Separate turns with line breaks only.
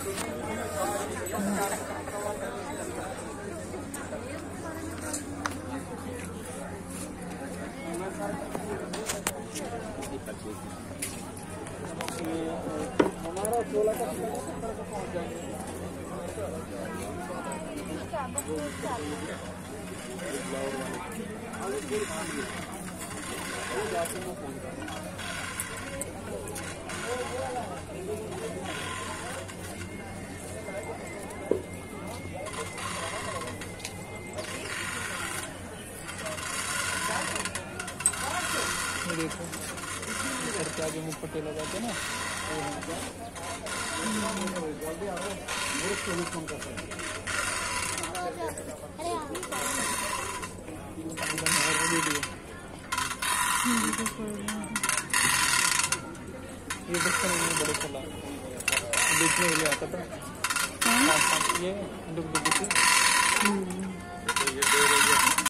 हमारा 16 का 17 का पहुँच जाएंगे। देखो सर के आगे मुँह पट्टे लगाते ना ये बच्चा नहीं बड़े चला देखने के लिए आता था ये डुब